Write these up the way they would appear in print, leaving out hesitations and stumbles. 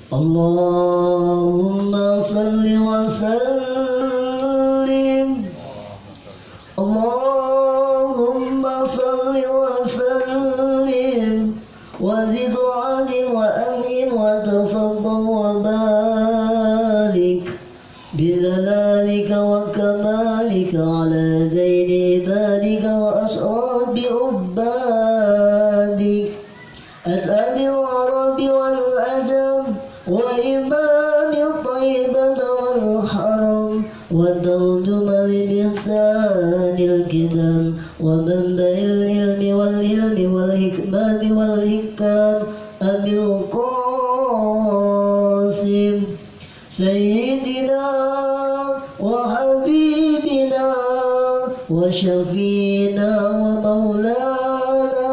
اللهم صل وسلم اللهم صل وسلم وزد وعلم وأنعم وتفضل وبارك بجلالك وكمالك على زين عبادك وأشرف عبادك أسأل العرب والعجم وإمام الطيبة والحرم وترجمة بلسان الكتاب ومنبع العلم والعلم والحكمة والحكام أبي القاسم سيدنا وحبيبنا وشفينا ومولانا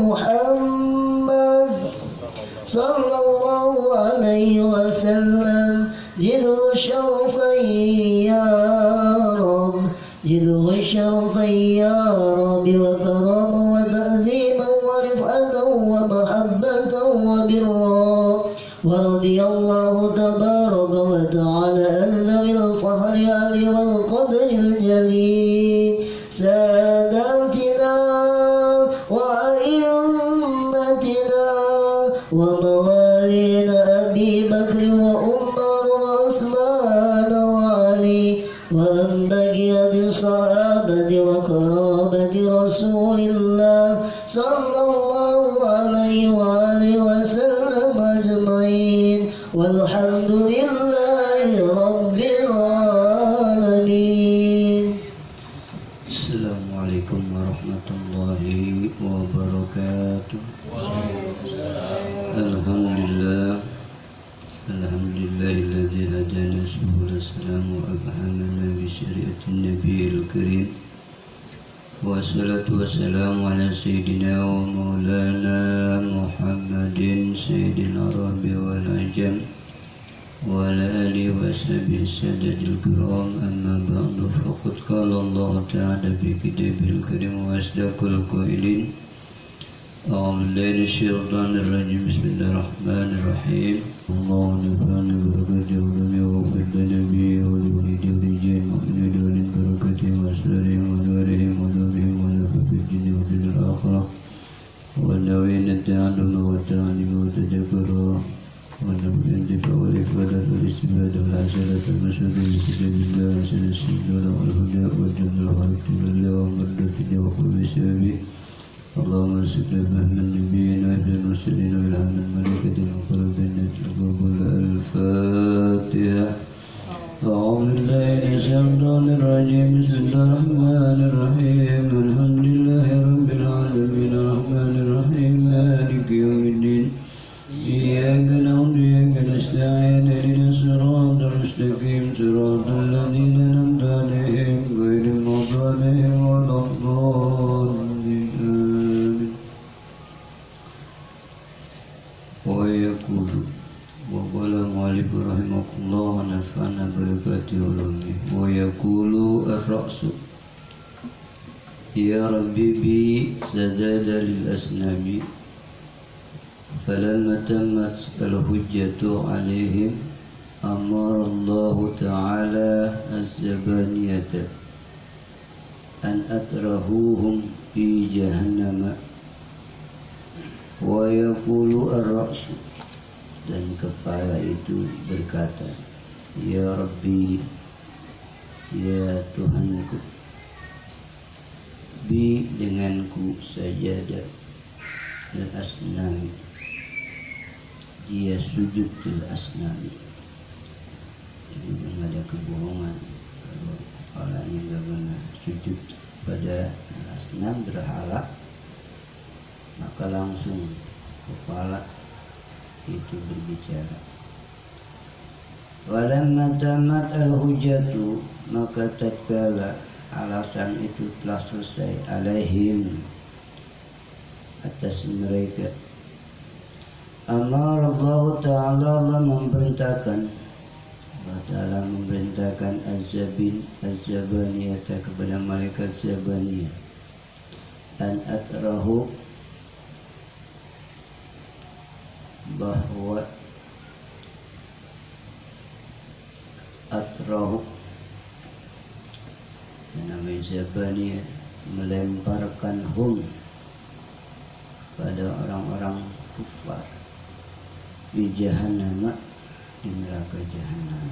محمد صلى الله عليه وسلم جد الشرفين يا رب جد الشرفين يا رب وكرما وتعظيما ورفعة ومحبة وبرا ورضي الله تبارك وتعالى عن ذوي الفخر والقدر الجليل ساداتنا وأئمتنا وموالينا أبي بكر وعمر وعثمان وعلي وأن بقي بالصحابة وقرابة رسول الله صلى الله عليه وآله وسلم أجمعين والحمد لله رب العالمين. Assalamualaikum warahmatullahi wabarakatuh. Alhamdulillahilladzi hadana subul salam wa abhamana bi syariatin nabiyil karim. Wassalatu wassalamu ala sayyidina wa maulana Muhammadin sayyidil arabi wal ajam wa ala alihi wa sahbihi sadadil kiram, amma ba'du. Faqad qala Allah ta'ala fi kitabil karim wa asdaqul qailin a'udzu billahi minasyaitonir rajim. Bismillahirrahmanirrahim. Allahu nafa'ana bi barakati ulumi wa fadli nabiyyi wa walidi wa rijal mu'minin wa min barakati wa asrarihim wa nurihim wa nurihim wa nafa'il jinni wa fil akhirah wa nawina ta'allum wa ta'lim wa tadabbur wa nabiyyin difa wa ifadah wa istifadah wal hasanat wal masyhur bi kitabillah wa sunnah wal huda wa jannah wa ittiba'illah wa mardati wa qurbi sabi. اللهم صل على النبي وعلى المرسلين وعلى الملائكة المقربين القبول. الفاتحة. أعوذ بالله من الشيطان الرجيم. بسم الله الرحمن الرحيم. الحمد لله رب العالمين الرحمن الرحيم مالك يوم الدين إياك نعبد وإياك نستعين اهدنا الصراط المستقيم صراط الذين أنعمت عليهم غير المغضوب عليهم ولا الضالين. ويقول وقال المؤلف رحمه الله ونفعنا بركاته علومه. ويقول الرأس يا ربي بي سجد للأسنام فلما تمت الحجة عليهم أمر الله تعالى الزبانية أن أترهوهم في جهنم. Wa yaqulu ar-ra'su, dan kepala itu berkata, ya Rabbi, ya Tuhanku, bi denganku sajadah al-asnami, dia sujud al-asnami. Jadi memang ada kebohongan kalau kepalanya enggak benar sujud pada al-asnam berhala, maka langsung kepala itu berbicara. Walamma tamat al-hujjatu, maka tatkala alasan itu telah selesai, alaihim, atas mereka, amar Allah Ta'ala, Allah memerintahkan, Allah Ta'ala memerintahkan az-zabaniyata kepada malaikat zabaniyah, an atrahu, bahwa roh namanya Zabaniyah, melemparkan hum pada orang-orang kufar di jahannam, di neraka jahannam.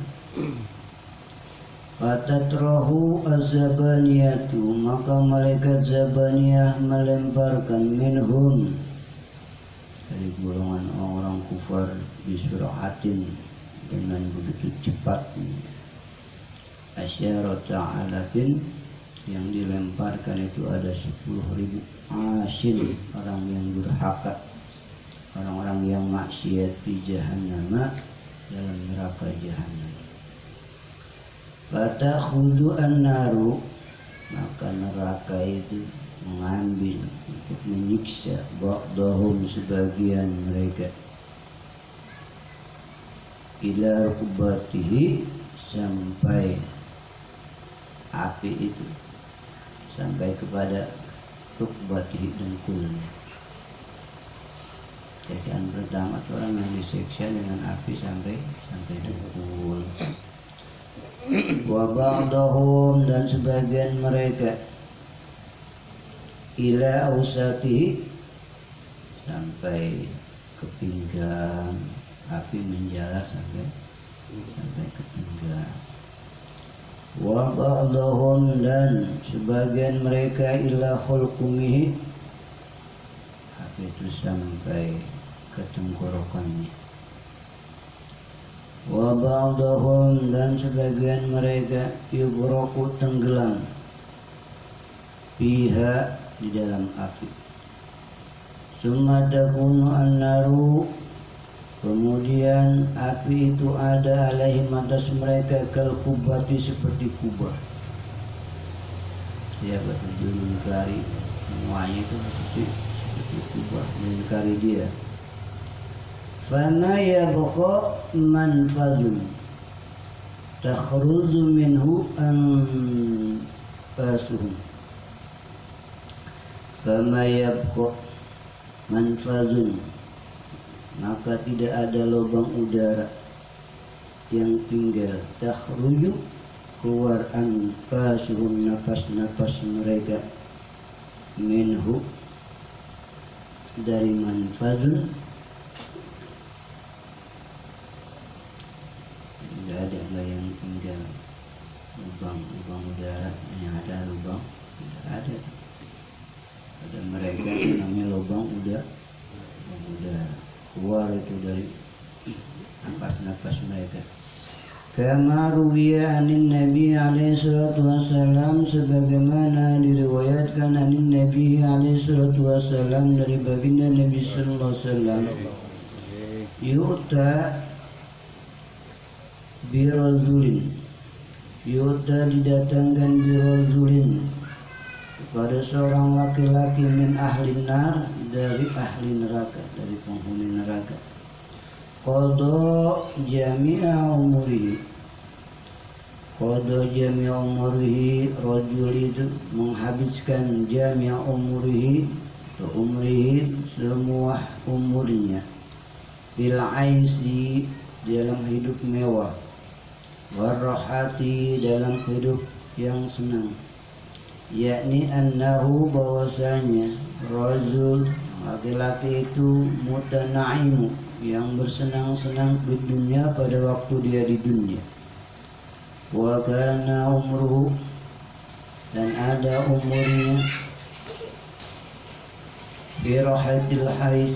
Fatatrahu az-zabaniyatu, maka malaikat Zabaniyah melemparkan minhum dari golongan orang kufar bisur'atin, dengan begitu cepat, asyarata alafin, yang dilemparkan itu ada 10.000 asin, orang yang durhaka, orang-orang yang maksiat di jahannam, dalam neraka jahannam. Fatakhudhu an-naru, maka neraka itu mengambil untuk menyiksa ba'dahum, sebagian mereka, ila rukbatihi, sampai api itu sampai kepada rukbatihi, dengkulnya. Siksaan pertama orang yang disiksa dengan api sampai dengkul. Wa ba'dahum, dan sebagian mereka, ila ausati, sampai ke pinggang, api menjalar sampai ke pinggang. Wa ba'dahum, dan sebagian mereka, ila khulqumihi, api itu sampai ke tenggorokannya. Wa ba'dahum, dan sebagian mereka, yughraku, tenggelam, fiha, di dalam api. Summa takunu an-naru, kemudian api itu ada alaihim, atas mereka, kal kubati, seperti kubah. Dia betul mengingkari semuanya itu seperti kubah, mengingkari dia. Fama yabqa manfazun takhruju minhu anfasuhum. Fama yabqa manfazun, maka tidak ada lubang udara yang tinggal, takhruju, keluar, anfasuhum, nafas-nafas mereka, minhu, dari manfazun. Tidak ada yang tinggal lubang udara, yang ada lubang, tidak ada. Pada mereka namanya lubang udara, keluar itu dari nafas mereka. Kama ruwiya anin Nabi alaihi salatu wassalam, sebagaimana diriwayatkan anin Nabi alaihi salatu wassalam, dari baginda Nabi sallallahu alaihi wasallam, yu'ta birajulin, yu'ta, didatangkan, birajulin, kepada seorang laki-laki, min ahli nar, dari ahli neraka, dari penghuni neraka. Qada jami'a umurihi, qada jami'a umurihi, rajul itu menghabiskan jami'a umurihi, semua umurnya, bil aisi, dalam hidup mewah, warahati, dalam hidup yang senang, yakni annahu, bahwasanya, rajul, laki-laki itu, mutanaimu, yang bersenang-senang di dunia pada waktu dia di dunia. Wa kana umruhu, dan ada umurnya, birahatil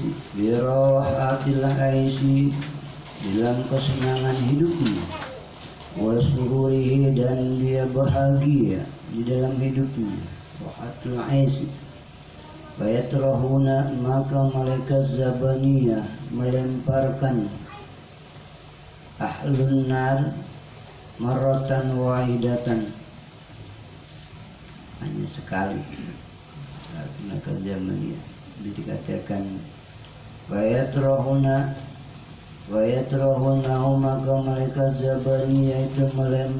haisi, dalam kesenangan hidupnya, wa sururihi, dan dia bahagia di dalam hidupnya, rahatul haisi. Fayatrahuna, maka malaikat Zabaniyah melemparkan ahlun nar marratan wahidatan, hanya sekali. Malaikat Zabaniyah dikatakan fayatrahuna, maka malaikat Zabaniyah itu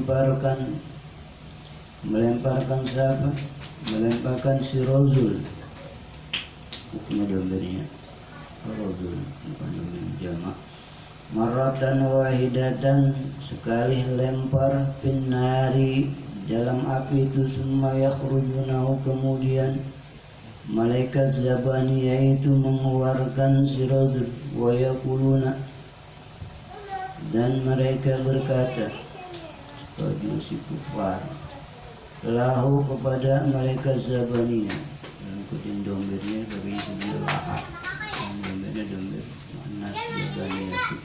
melemparkan siapa? Melemparkan si Rajul. Hukumnya domirnya Rajul, bukan domir jamak. marratan wahidatan, sekali lempar, finnari, dalam api itu, summa yakhrujunahu, kemudian malaikat Zabaniyah itu mengeluarkan si rajul, wa yaquluna, dan mereka berkata, rajul si kufar, lahu kepada malaikat Zabaniyah, dan ikutin dombirnya bagi sebelah lahak, dombirnya dombir manas Zabaniyah itu,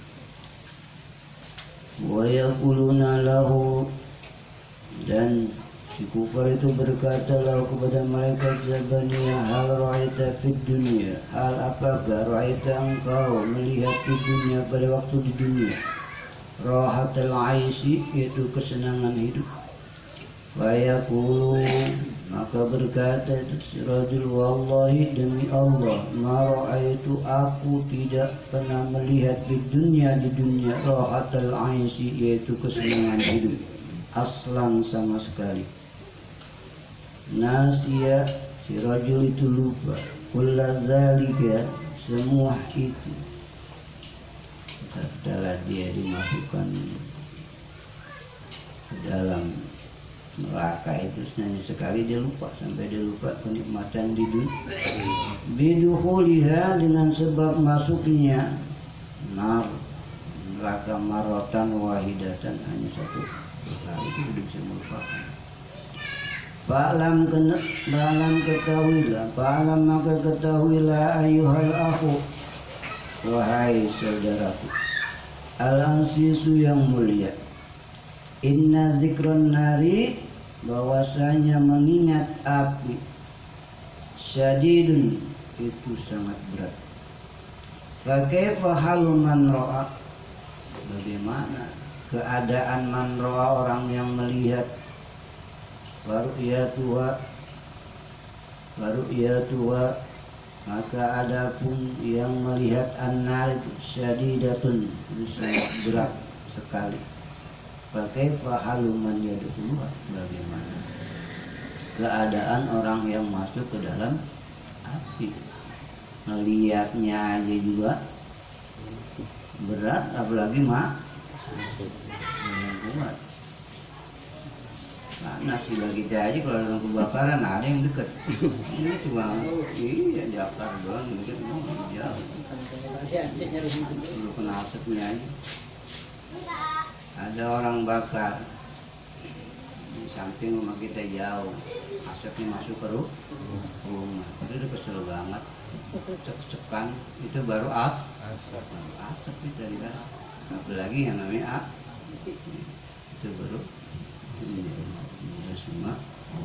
wa yaquluna lahu, dan si kufar itu berkata lahu kepada malaikat Zabaniyah, hal ra'aita fid dunya, hal apakah ra'aita engkau melihat di dunia pada waktu di dunia, rahatul aisy, yaitu kesenangan hidup. Wa yaqulu, maka berkata si rajul, wallahi demi Allah, ma ra'aitu, aku tidak pernah melihat di dunia rahatul aisy, yaitu kesenangan hidup, aslan sama sekali. Nasya, si rajul itu lupa, kulla dzalika, semua itu. Setelah dia dimasukkan ke dalam neraka itu, hanya sekali dia lupa, sampai dia lupa kenikmatan di dunia. Bidukhuliha, dengan sebab masuknya neraka, marratan wahidatan, hanya satu kali, itu sudah bisa melupakan. Fa'lam ketahuilah, fa'lam maka ketahuilah, ayuhal akhu, wahai saudaraku, al-ansisu yang mulia, inna zikron nari, bahwasanya mengingat api, syadidun, itu sangat berat. Fakaifa halu man ra'a, bagaimana keadaan man ra'a, orang yang melihat, Faru'yatuha, maka adapun yang melihat an-nar itu syadidatun, itu sangat berat sekali. Fakaifa halu man yadkhuluha, bagaimana keadaan orang yang masuk ke dalam api, melihatnya aja juga berat, apalagi kuat. Nah, sudah kita aja kalau dalam kebakaran ada yang dekat. Ini cuma iya Jakar doang, dekat jauh. Belum kena asapnya aja. Ada orang bakar di samping rumah kita jauh, asapnya masuk ke rumah. Itu udah kesel banget. Sek-sekan itu baru asap itu tadi kan. Apalagi yang namanya itu baru. Semua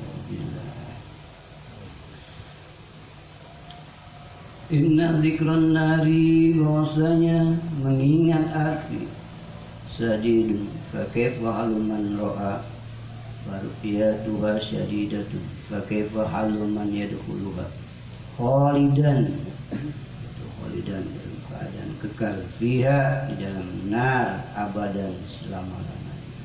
inna zikran nari, bahwasanya mengingat api, sadidun, fakaifa halu man ra'a, bariyatuha syadidatun, fakaifa halu man yadkhuluha, khalidan, khalidan, dalam keadaan kekal, fiha, di dalam nar, abadan, selama-lamanya.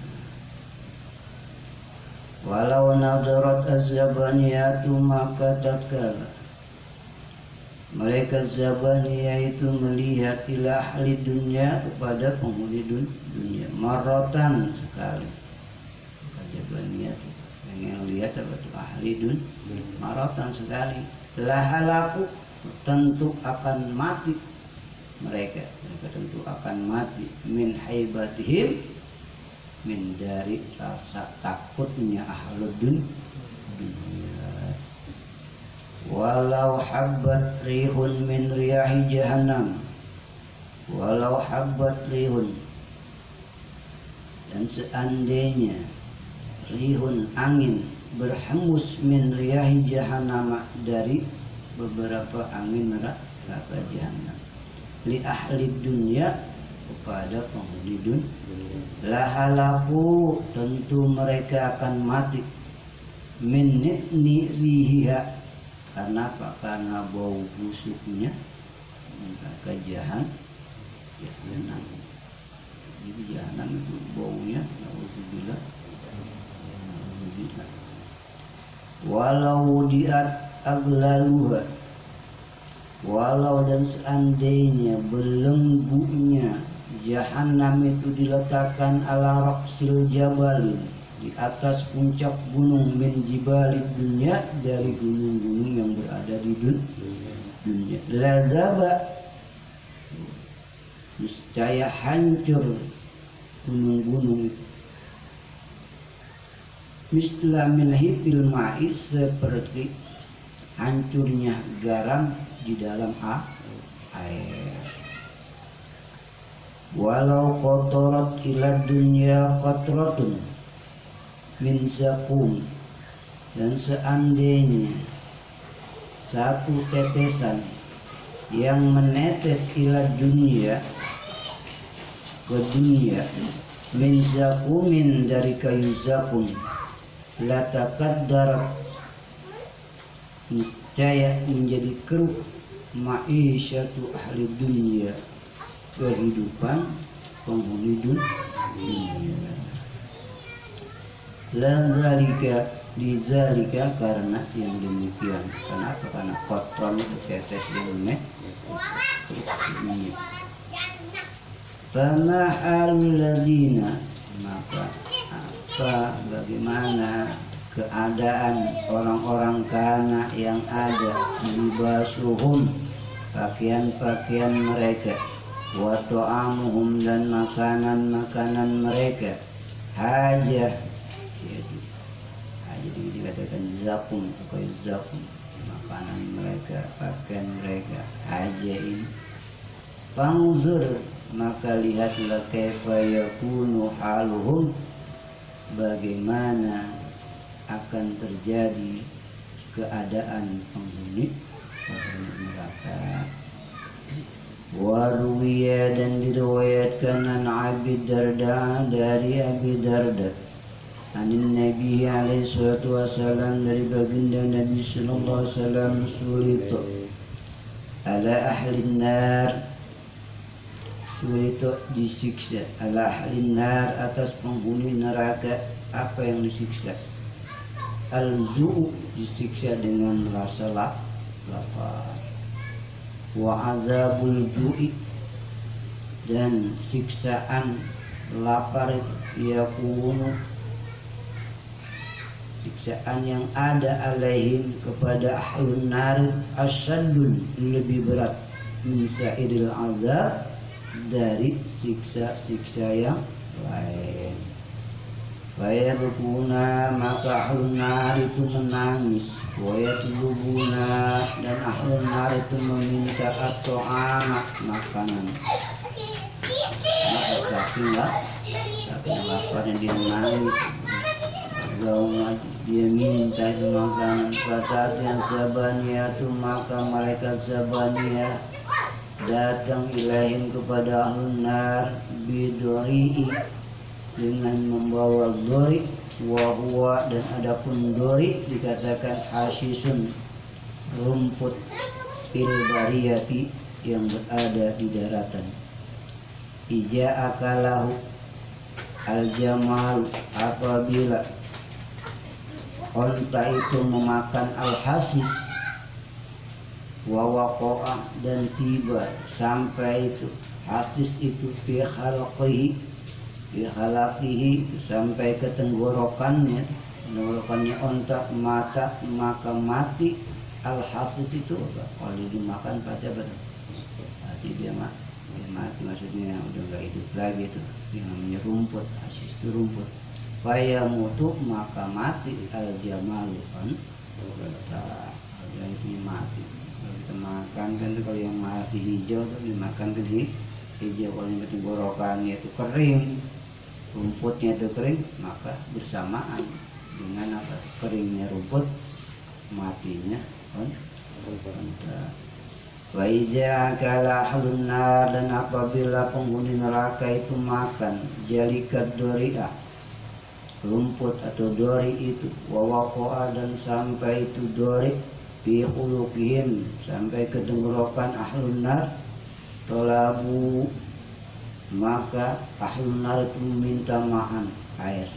Walau nadarat az-Zabaniyatu, maka tatkala malaikat Zabaniyah itu melihat ila ahli dunia, kepada penghuni dunia, marratan, sekali. Zabaniyah itu pengen lihat apa itu ahli dunia, marratan, sekali. Lahalaku, tentu akan mati mereka tentu akan mati, min haibatihim, min dari rasa takutnya ahlud dunia. Walau habbat rihun min riyahi jahannam, walau habbat rihun, dan seandainya rihun, angin, berhembus min riyahi jahannam, dari beberapa angin neraka jahannam, li ahli dunia, kepada penghuni dunia, lahalaku, tentu mereka akan mati, min rihiha, karena apa? Karena bau busuknya neraka jahannam. Jadi jahannam itu baunya, nauzubillah. Walau diat aglaluha, walau dan seandainya belenggunya Jahannam itu diletakkan ala raqsil jabalin, di atas puncak gunung, min jibalid dunya, dari gunung-gunung yang berada di dunia. Lazaba, niscaya hancur gunung-gunung itu. Misla min hifil ma'i, seperti hancurnya garam di dalam air. Walau kotorat ila dunya qatratun min zakum, dan seandainya satu tetesan yang menetes ila dunia, ke dunia, min zakumin, dari kayu zakum, la takaddarat, niscaya menjadi keruh, ma'isyatu ahli dunia, kehidupan penghuni dunia. Lazalika, dizalika, karena yang demikian. Kenapa? Karena kotron itu tetes yang fama halul ladzina, maka apa, bagaimana keadaan orang-orang kana yang ada, libasuhum, pakaian-pakaian mereka, wa ta'amuhum, dan makanan-makanan mereka, hajah, yaitu hajah dikatakan zakum, kayu zakum, makanan mereka, pakaian mereka, hajah ini. Fangzur, maka lihatlah, kaifa yakunu haluhum, bagaimana akan terjadi keadaan penghuni neraka. Waruwiya, dan diriwayatkan an Abi Darda, dari Abi Darda, anin Nabi alaihi salatu wasallam, dari baginda Nabi sallallahu alaihi wasallam, sulitu ala ahli nar, sulitu disiksa, ala ahli nar, atas penghuni neraka. Apa yang disiksa? Al-zu', disiksa dengan rasa lapar. Wa azabul ju'i, dan siksaan lapar itu, yakunu, siksaan yang ada alaihim, kepada ahlun nar, asyadun, lebih berat, min sa'iril azab, dari siksa-siksa yang lain. Fayabkuna, maka ahlun nar itu menangis, wayatlubuna, dan ahlun nar itu meminta at-ta'ama, makanan. Maka saking laparnya dia nangis, dia minta itu makanan. Saat yang Zabaniyah itu, maka malaikat Zabaniyah datang ilahim, kepada ahlun nar, bidori'i, dengan membawa dori, wahwa, dan adapun dori dikatakan hashisun, rumput, fil bariyati, yang berada di daratan. Ija akalahu al-jamal, apabila onta itu memakan al-hasis, wawaqo'ah, dan tiba sampai itu hasis itu fi khalqihi, sampai ke tenggorokannya onta, mata, maka mati. Al-hasis itu kalau dimakan pada berarti dia mati, maksudnya udah gak hidup lagi. Itu yang namanya rumput, hasis itu rumput. Faya mutu, maka mati. Al-jamalu, kan itu mati. Kalau kita makan kan, kalau yang masih hijau itu dimakan kan hijau. Kalau yang tenggorokannya itu kering, rumputnya itu kering, maka bersamaan dengan apa, keringnya rumput, matinya onta. Wa iza kala ahlun nar, dan apabila penghuni neraka itu makan jalikat dori'ah, rumput atau dori itu, wa waqa'a, dan sampai itu dori fi khuluqihim, sampai ke tenggorokan ahlun nar, tolabu, maka ahlun nar itu minta ma'an, air.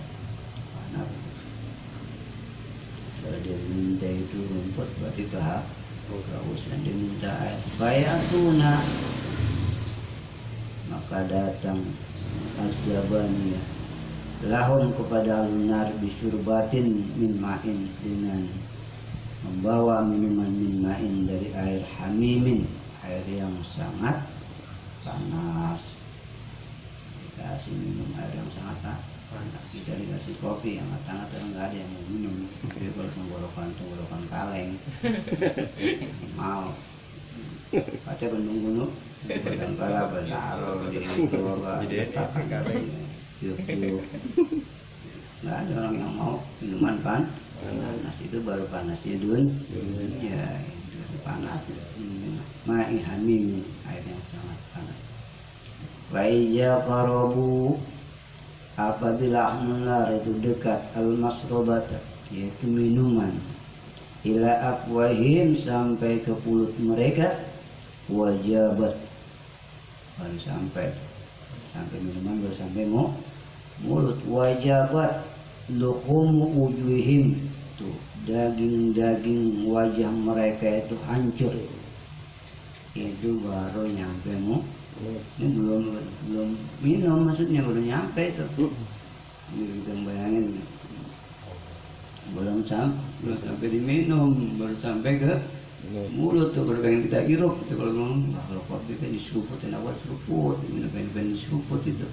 Kalau dia minta itu rumput, berarti kehausan, dia minta air. Bayatuna, maka maka datang az-zabaniyah lahum kepada al-nar bisyurbatin min ma'in, dengan membawa minuman min ma'in dari air hamimin, air yang sangat panas. Dikasih minum air yang sangat panas, kita dikasih kopi yang hangat-hangat, nggak ada yang mau minum. Jadi kalau tenggorokan kaleng mau baca bendung dan kala bertaruh di letakkan kaleng yuk nggak ada orang yang mau minuman panas. Itu baru panasnya ya itu panas. Ma'i hamim, air yang sangat panas. Wa ija qarabu, apabila ahlun itu dekat al-masrobata, yaitu minuman, ila afwahim, sampai ke mulut mereka, wajabat, baru sampai minuman baru sampai mulut, wajabat luhum wujuhim, tuh daging wajah mereka itu hancur, itu baru nyampe ini belum minum, maksudnya baru nyampe itu. Kita bayangin belum sampai diminum, baru sampai ke mulut tuh, baru pengen kita hirup itu. Kalau ngomong kalau kopi kan diseruputin, awal seruput, pengen diseruput itu.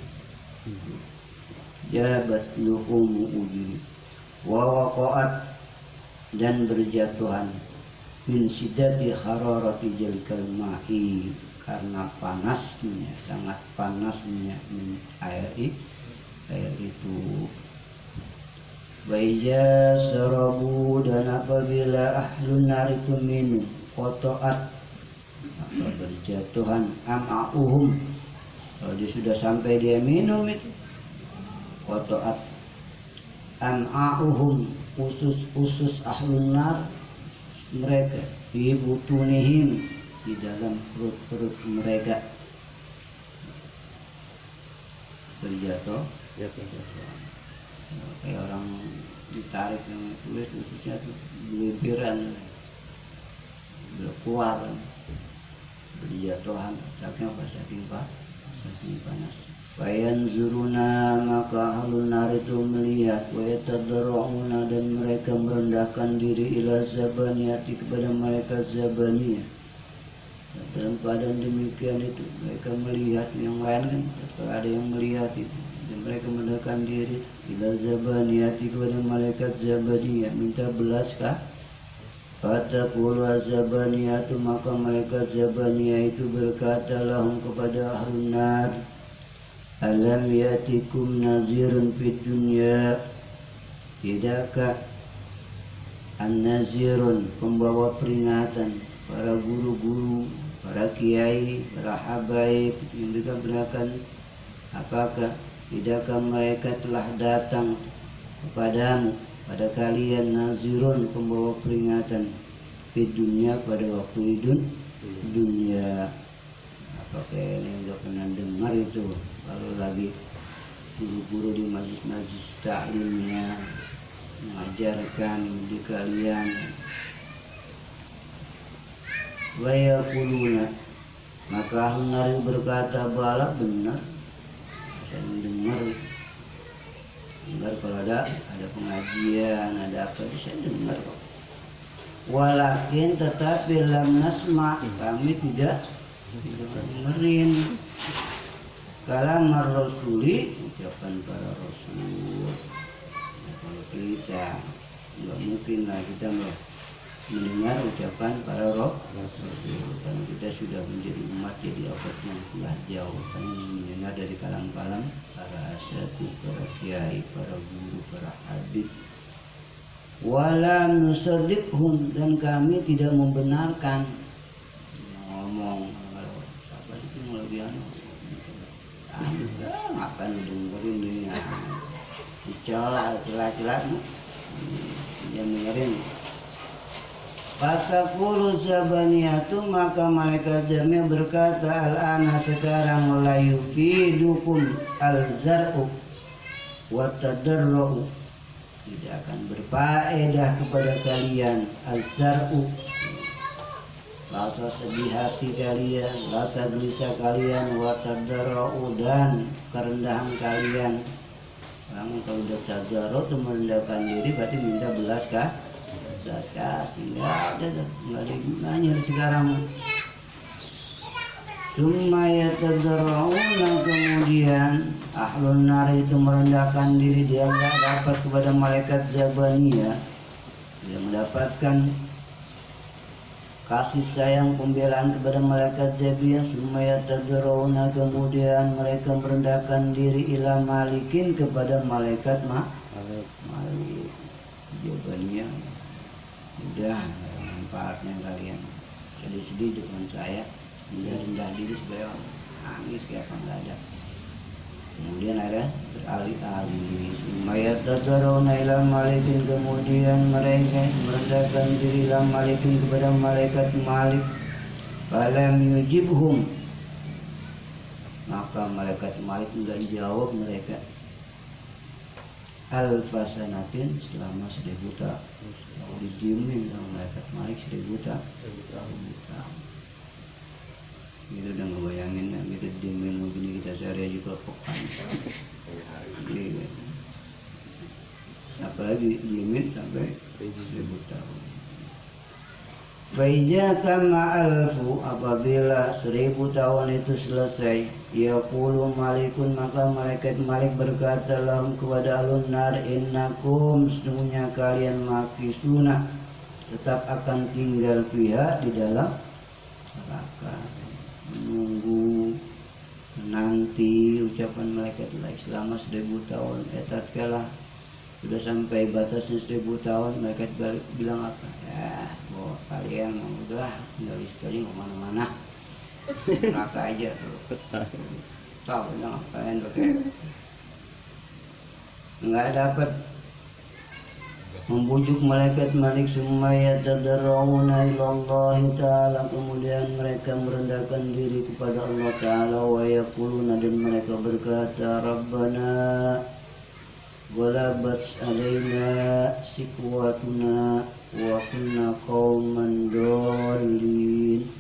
Jabat luhum uji wa waqa'at, dan berjatuhan min siddati hararati jalikal ma'i, karena panasnya, sangat panasnya air itu. Baija sarabu, dan apabila ahlun nar itu minum, qata'at, maka berjatuhan am'a'uhum, kalau dia sudah sampai dia minum itu, qata'at am'a'uhum, usus ahlun nar mereka, fi butunihim, di dalam perut mereka berjatuh. Kayak orang ditarik yang tulis ususnya tuh belibiran, keluar berjatuhan, saking panas. Wayan zuruna, maka ahlun nar itu melihat, wayatadarra'una, dan mereka merendahkan diri, ila zabaniyati, kepada mereka zabaniyah. Dalam keadaan demikian itu mereka melihat yang lain kan, kalau ada yang melihat itu, dan mereka merendahkan diri, ila zabaniyati, kepada malaikat zabaniyah, minta belas kah? Fataqulu zabaniyatu, maka malaikat zabaniyah itu berkata lahum, kepada ahlun nar, alam yatikum nazirun fid dunya, tidakkah an-nazirun, pembawa peringatan, para guru-guru, para kiai, para habaib yang dikabarkan, apakah tidakkah mereka telah datang kepadamu, pada kalian, nazirun, pembawa peringatan, di dunia, pada waktu dunia. Apakah ini nggak pernah dengar itu, kalau lagi guru-guru di majlis-majlis ta'limnya mengajarkan di kalian, wa yaquluna, maka ahlun nar berkata, bala, benar, saya mendengar kalau ada pengajian, ada apa, saya dengar kok. Walakin, tetapi lam nasma, kami tidak dengerin kalam ar-rasuli, ucapan para rasul. Kalau kita nggak mungkin lah kita mendengar ucapan para rasul, karena kita sudah menjadi umat jadi abad yang telah jauh, kan mendengar dari kalam-kalam para asatidz, para kiai, para guru, para habib. Walam nusaddiqhum, dan kami tidak membenarkan. Ngomong siapa itu melebihan, ngapain dengerin dunia, dicela celah-celah, dia dengerin. Fataqulu zabaniyatu, maka malaikat jamia berkata, al-ana, sekarang, la yufidukum al-zar'u wa tadarru'u, tidak akan berfaedah kepada kalian al-zar'u, rasa sedih hati kalian, rasa gelisah kalian, wa tadarra'u dan kerendahan kalian. Orang kalau udah tadarru itu merendahkan diri berarti minta belas kasih. Enggak ada ada gunanya sekarang. Summa yatadarra'una, kemudian ahlun nar itu merendahkan diri, dia enggak dapat kepada malaikat Zabaniyah, dia mendapatkan kasih sayang pembelaan kepada malaikat Zabaniyah. Summa yatadarra'una, kemudian mereka merendahkan diri ila malikin, kepada malaikat Malik. Zabaniyah udah manfaatnya kalian jadi sedih dengan saya, rendah diri supaya nangis kayak apa nggak ada. Kemudian ada beralih-alih. Sumaya tadaruna ila malikin, kemudian mereka merendahkan diri ila malikin, kepada malaikat Malik. Falam yujibhum, maka malaikat Malik enggak jawab mereka. Alfasanatin, selama 1000 tahun. Didiemin sama malaikat Malik 1000 tahun. Gitu udah ngebayangin ya, gitu diemin begini kita sehari aja kelepokan. Apalagi diemin sampai 1000 tahun. Faiza kama alfu, apabila 1000 tahun itu selesai, yaqulu malikun, maka malaikat Malik berkata lahum, kepada alun nar, innakum, sesungguhnya kalian makisuna, tetap akan tinggal pihak di dalam neraka. Menunggu nanti ucapan malaikat lain selama 1000 tahun. Tatkala sudah sampai batasnya 1000 tahun, malaikat balik bilang apa? Ya, bahwa kalian udah tinggal sekali kemana-mana, neraka aja tuh. Tahu bilang kalian pakai nggak dapat membujuk malaikat Malik. Summa yatadarrauna ilallahi ta'ala, kemudian mereka merendahkan diri kepada Allah Ta'ala. Wa yaquluna, dan mereka berkata, Rabbana ghalabat alaina sikwatuna wa kunna qauman dhalin.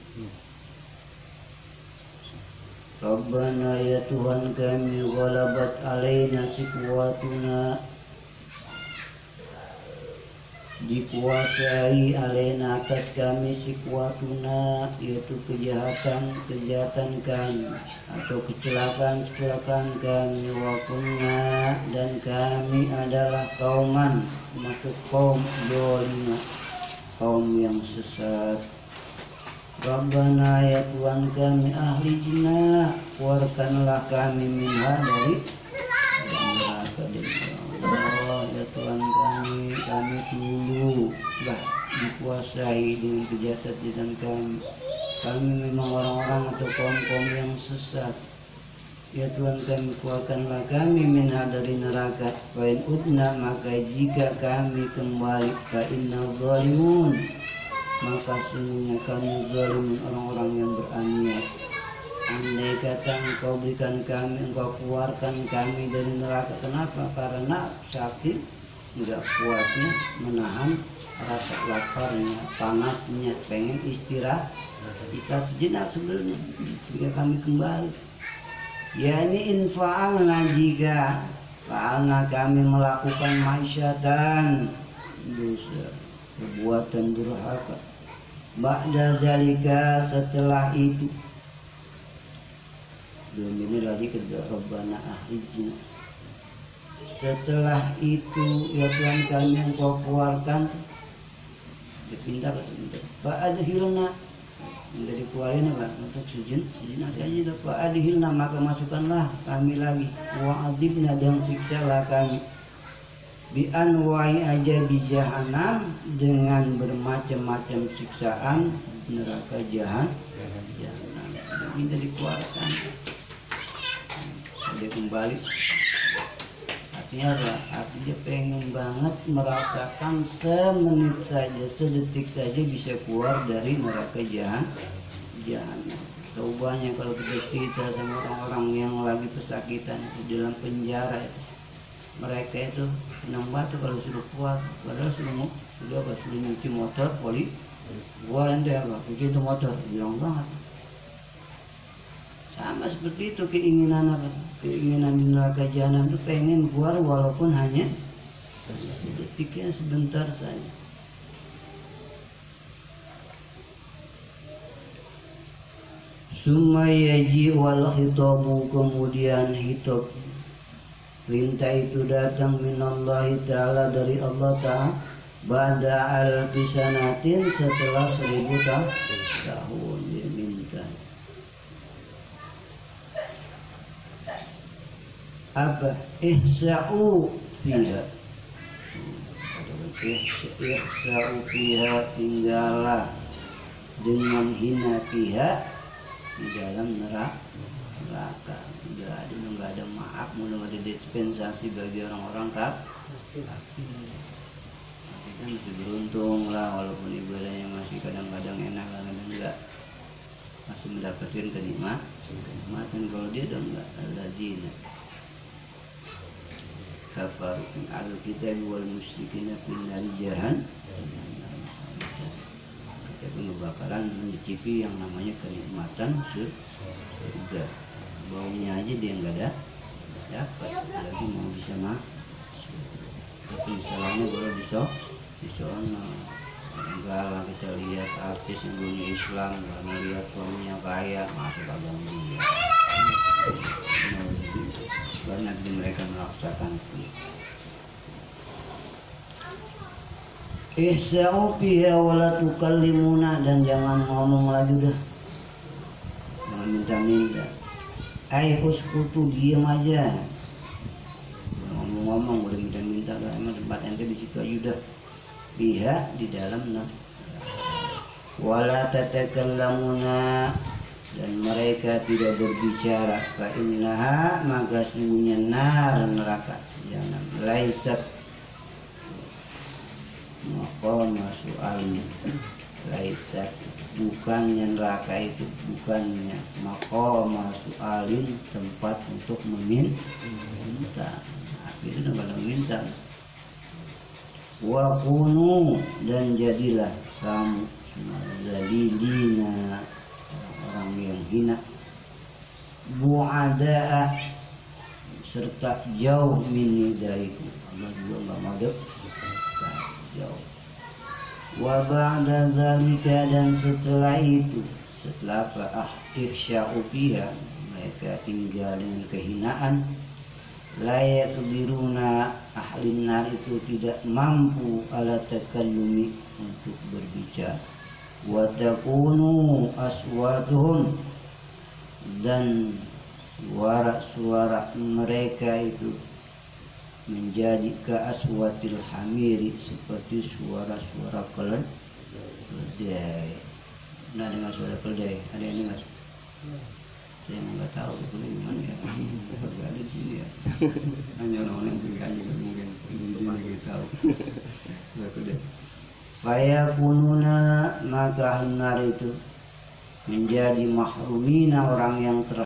Rabbana, ya Tuhan kami, ghalabat alaina sikwatuna, dikuasai alaina atas kami, sikwatuna yaitu kejahatan kami atau kecelakaan kami, wa kunna, dan kami adalah kauman, masuk kaum dolina, kaum yang sesat. Rabbana, ya Tuhan kami, ahlijna, keluarkanlah kami, minha, dari neraka. Allah, ya Tuhan kami dulu lah dikuasai dengan kejahatan kami. Kami memang orang-orang atau kaum-kaum yang sesat. Ya Tuhan kami, keluarkanlah kami minha, dari neraka. Fa in udna, maka jika kami kembali, fa inna zalimun, maka sesungguhnya kami zalimun, orang-orang yang beraniaya. Andai kata engkau berikan kami, engkau keluarkan kami dari neraka. Kenapa? Karena saking tidak kuatnya menahan rasa laparnya, panasnya, pengen istirahat sejenak sebelumnya. Jika kami kembali, yakni infa'alna, jika fa'alna kami melakukan maisyatan, dosa, perbuatan durhaka, ba'da zalika, setelah itu. Belum ini lagi kedua, Rabbana ahrijna, setelah itu ya Tuhan kami, engkau keluarkan, dipindah fa'adhilna, menjadi keluarin apa? Untuk sejenak saja. Fa'adhilna, maka masukkanlah kami lagi, wa'adibna, dan siksalah kami, bi'anwa'i aja di jahanam, dengan bermacam-macam siksaan neraka jahanam. Minta dikeluarkan, dia kembali. Artinya apa? Artinya pengen banget merasakan semenit saja, sedetik saja bisa keluar dari neraka jahanam. Tahu banyak kalau kita cerita sama orang-orang yang lagi pesakitan itu dalam penjara itu, mereka itu senang banget kalau sudah keluar, padahal sudah nyuci motor Gua ente apa? Begitu motor, bilang banget. Sama seperti itu keinginan apa? Keinginan di neraka jahanam itu pengen keluar walaupun hanya sedetiknya sebentar saja. Summa yaji wal khitabu, kemudian hitab perintah itu datang minallahi ta'ala, dari Allah ta'ala, ba'da al-fisanatin, setelah 1000 tahun diminta. Apa? Ihsa'u fiha, ihsa'u fiha, tinggallah dengan hina fiha, di dalam neraka. Nggak ada maaf, nggak ada dispensasi bagi orang-orang kafir. Kita masih beruntung lah, walaupun ibadahnya masih kadang-kadang enak, kadang-kadang enggak, masih mendapatkan kenikmatan. Kalau dia udah enggak, alladzina kafaru al-kitab wal musyrikin fi nari jahannam. Kebakaran mencicipi yang namanya kenikmatan surga. Baunya aja dia nggak ada dapat, lagi mau bisa masuk. Tapi misalnya kalau di sana enggak lah, kita lihat artis yang punya Islam karena lihat suaminya kaya masuk agama dia. Karena mereka meraksakan itu. Ihsa'u fiha wa la tukallimuna, dan jangan ngomong lagi udah. Jangan minta-minta. Uskutu, diam aja. Ngomong-ngomong udah minta-minta lah, emang tempat ente di situ aja udah. Fiha, di dalam wa la tatakallamuna, dan mereka tidak berbicara. Fa innaha, maka sungguhnya neraka jangan laisat maqama su'alnya. Laisat, bukannya neraka itu, bukannya maqama su'alin, tempat untuk meminta. Itu udah meminta. Wa kunu, dan jadilah kamu zalilina, orang yang hina, bu'ada'a, serta jauh minni dariku. Allah juga nggak mau jauh. Wa ba'da zalika, dan setelah itu, setelah apa? Ihsya'u fiha, mereka tinggal dengan kehinaan. La yaqdiruna, ahli nar itu tidak mampu ala takallumi, untuk berbicara. Wa takunu aswatuhum, dan suara-suara mereka itu menjadi ka aswatil hamiri, seperti suara-suara keledai. Nah, dengan suara keledai, ada yang dengar? Saya nggak tahu itu gimana ya. Tapi ada di sini ya. Hanya orang-orang yang punya aja mungkin ini tahu. Suara keledai. Fayakununa, maka nar itu menjadi mahrumina, orang yang